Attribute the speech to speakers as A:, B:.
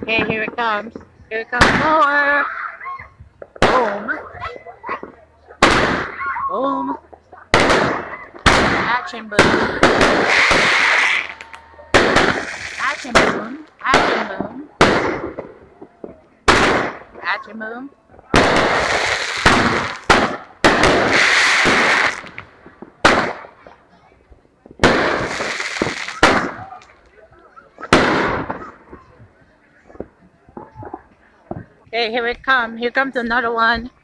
A: Okay, here it comes. Here comes more. Boom. Boom. Action boom. Action boom. Action boom. Action boom. Okay, here it comes. Here comes another one.